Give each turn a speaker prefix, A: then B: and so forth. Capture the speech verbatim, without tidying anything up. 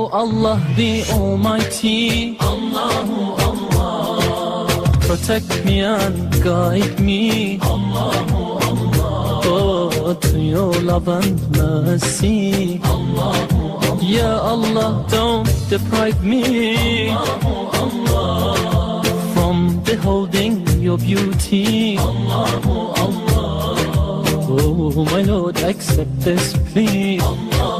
A: Allah the Almighty, Allahu Allah, protect me and guide me, Allahu Allah, oh, to your love and mercy, Allahu Allah, Ya Allah, don't deprive me, Allahu Allah, from beholding your beauty, Allahu Allah, oh my Lord, accept this plea, Allah.